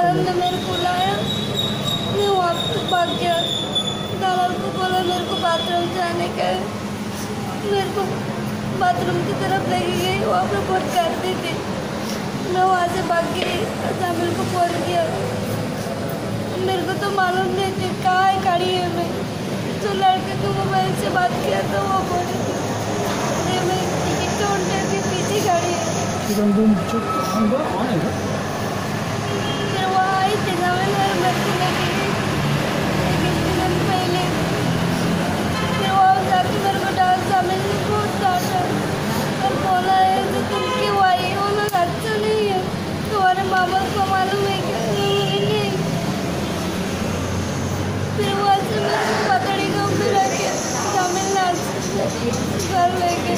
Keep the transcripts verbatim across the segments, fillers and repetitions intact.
दलाल ने मेरे को लाया, मैं वहाँ पे भाग गया। दलाल को बोला मेरे को बाथरूम जाने का है, मेरे को बाथरूम की तरफ लेके गई, वहाँ पे बहुत करती थी। मैं वहाँ से भाग गई, जामिल को फोन किया, मेरे को तो मालूम नहीं थी कहाँ है खड़ी है मैं। जो लड़के को मोबाइल से बात किया तो वो बोली थी मैं टिकट काउंटर के पीछे खड़ी है। फिर वो आई थी जामिल और मेरे को लेके गई एक दिन पहले। फिर वो जाके मेरे को डांस जामिल ने बहुत डांटा और बोला है तो तुम क्यों आई, वो लोग अच्छा नहीं है, तुम्हारे मामा को मालूम है क्या? नहीं। फिर वहाँ से मेरे को पकड़ी गाँव में रह के तमिलनाडु घर लेके,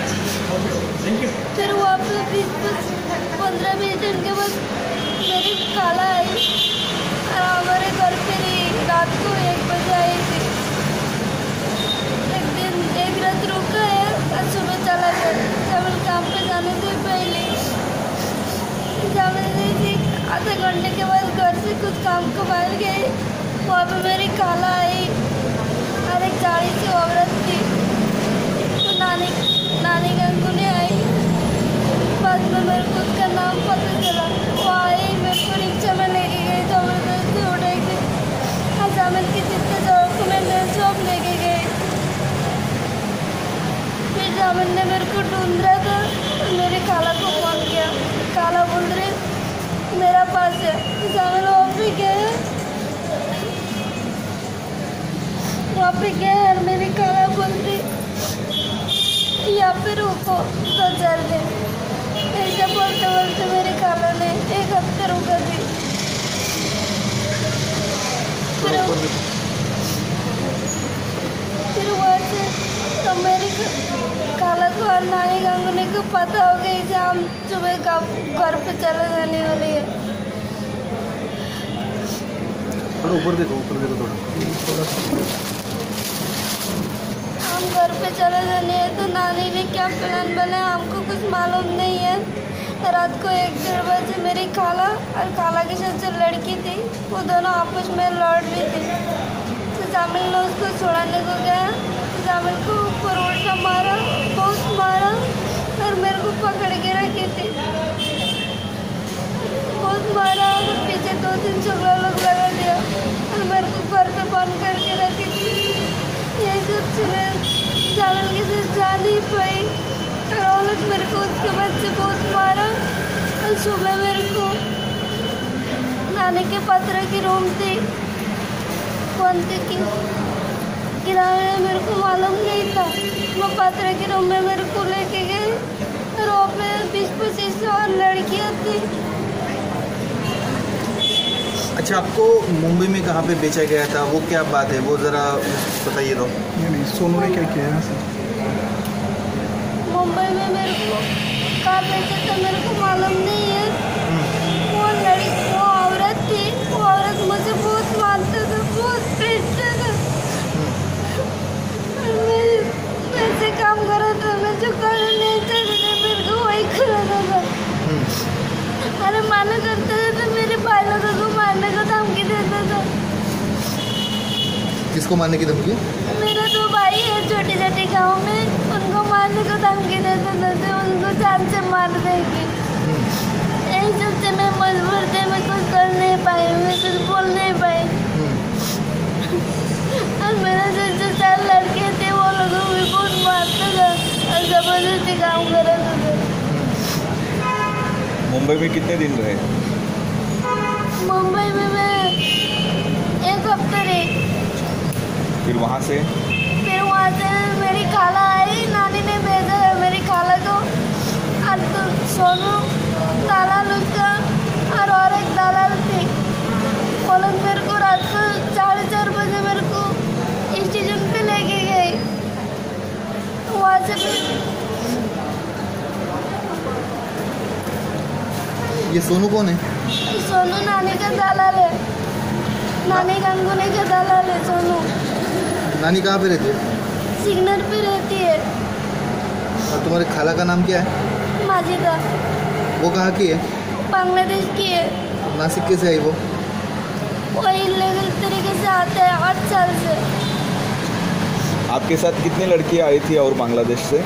फिर वहाँ पे बीस पंद्रह बीस दिन के बाद मेरी खाला आई और हमारे घर पे नहीं, रात को एक बजे आई थी। एक दिन एक रात रुका है और सुबह चला गया। जामिल काम पे जाने से पहले जामिल जी आधे घंटे के बाद घर से कुछ काम को बाहर गए, वहाँ पे मेरी खाला आई और एक गाड़ी से औरत थी, तो नानी नानी गंगुने आई। बाद में मेरे को उसका नाम पता चला, वो आई मेरे को रिक्शा में लेके गई, जबरदस्ती उठाई गई और जामिल की जितने डॉक्यूमेंट है सब लेके गए। फिर जामिल ने मेरे को ढूंढ रहा था, मेरी खाला को फोन किया, खाला बोल रही मेरा पास है। जामिल वहाँ पे गए, वहाँ पे गए और मेरी खाला बोलती यहाँ पे रुको दो चार दिन। ऐसा बोलते बोलते मेरी खाला ने एक हफ्ते रुका दी। फिर फिर वहाँ से तो मेरी खाला को और नानी गंगुनी को पता हो गई कि हम सुबह का घर पे चले जाने वाली है। ऊपर देखो ऊपर देखो थोड़ा। हम घर पे चले जाने हैं तो नानी ने क्या प्लान बनाया हमको कुछ मालूम नहीं है। रात को एक डेढ़ बजे मेरी खाला और खाला के साथ जो लड़की थी वो दोनों आपस में लड़ रही थी, तो जामिल ने उसको छुड़ाने को गया, जामिल को ऊपर उल्टा मारा, बहुत मारा और मेरे को पकड़ के रखी थी, बहुत मारा और पीछे दो तीन झगड़ा लोग लगा दिया और मेरे को घर पे बंद करके रखी थी। यही सब चीज़ें जामिल के साथ जा नहीं पाई और औरत मेरे को उसके बाद से बहुत मारा। और सुबह मेरे को नानी के पत्र की रूम थी बंद की किराए, मेरे को मालूम नहीं था। वो पत्र के रूम में मेरे को लेके गए और वहाँ पे बीस पच्चीस और लड़कियाँ थी। अच्छा, आपको मुंबई में कहाँ पे बेचा गया था, वो क्या बात है वो ज़रा बताइए तो। नहीं सोनू ने क्या किया है सर? मुंबई में मेरे को कहाँ बेचा था मेरे को मालूम नहीं है। वो लड़की वो औरत थी, वो औरत मुझे बहुत मानता था, बहुत पीटता था। मैं ऐसे काम करा था, मैं जो करना नहीं चाहती थी मेरे को वही कराना था। अरे माना करता था तो मेरे भाई लोगों को मारने को धमकी देता था। किसको मारने की धमकी? मेरा दो भाई है छोटे छोटे गाँव में, उनको मारने को धमकी देते थे, उनको जान से मार देगी। यही सबसे मैं मजबूर थे, मैं कुछ कर नहीं पाई, मैं कुछ बोल नहीं पाई। और मेरे से जो चार लड़के थे वो लोगों को भी बहुत मारता था और जबरदस्ती काम कराता था। मुंबई में कितने दिन रहे? मुंबई में मैं एक हफ्ते रही। फिर वहाँ से फिर वहाँ से मेरी खाला आई, नानी ने भेजा है मेरी खाला को और तो सोनू दलाल उसका और, और एक दलाल थी। वो लोग मेरे को रात को साढ़े चार बजे मेरे को स्टेशन पे लेके गए। वहाँ से फिर ये सोनू कौन है? सोनू नानी का दलाल है, नानी गंगुनी का दलाल है सोनू। नानी कहाँ पे रहती है? सिग्नल पे रहती है। और तुम्हारे खाला का नाम क्या है? माजिदा। वो कहाँ की है? बांग्लादेश की है। नासिक कैसे आई वो? वो इलीगल तरीके से आते हैं आठ साल से। आपके साथ कितनी लड़कियां आई थी और बांग्लादेश से?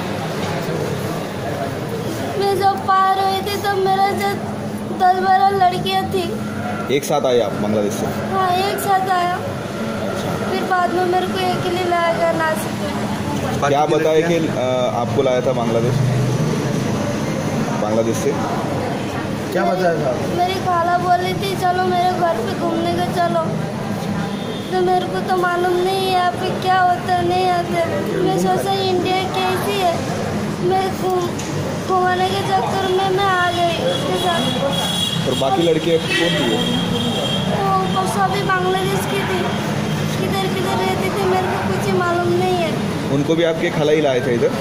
मैं जब पार हुई थी तब मेरे साथ दस बारह लड़कियां थी। एक साथ आए आप बांग्लादेश से? हाँ, एक साथ आया। फिर बाद में मेरे को अकेले लाया गया नासिक में। क्या बताया कि आ, आपको लाया था बांग्लादेश बांग्लादेश से? क्या बताया था? मेरी खाला बोली थी चलो मेरे घर पे घूमने का चलो, तो मेरे को तो मालूम नहीं है यहाँ पे क्या होता है नहीं आता। मैं सोचा इंडिया कैसी है, मैं घुमाने के चक्कर में मैं आ गई उसके साथ। और बाकी लड़कियाँ कौन थी वो? वो सभी बांग्लादेश की थी, किधर किधर रहती थी मेरे को कुछ ही मालूम नहीं है। उनको भी आपके खाला ही लाए थे इधर?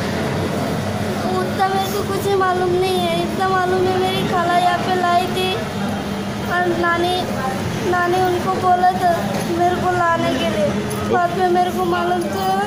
उतना मेरे को कुछ ही मालूम नहीं है। इतना मालूम है मेरी खाला यहाँ पे लाई थी और नानी नानी उनको बोला था मेरे को लाने के लिए। बाद में मेरे को मालूम तो